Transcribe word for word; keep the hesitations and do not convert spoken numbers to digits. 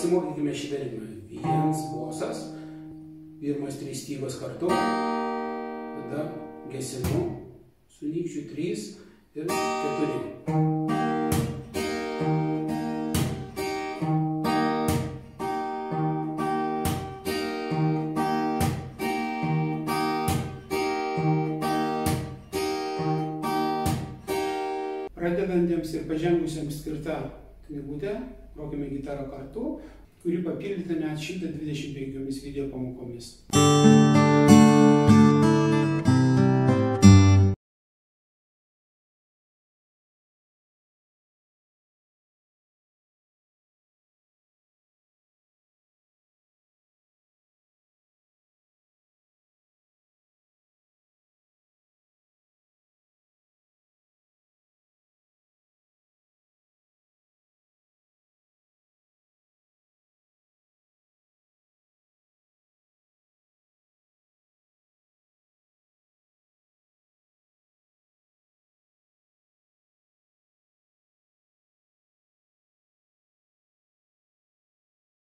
pasimokykime šitą ritmą. Vienas bosas, pirmas trys stygos kartu, tada gesinu su nykščiu trys ir keturi. Pradedantiems ir pažengusiems skirta knygutė Grokime gitarą kartu, kuri papildyta net šimtas dvidešimt penkiomis video pamokomis.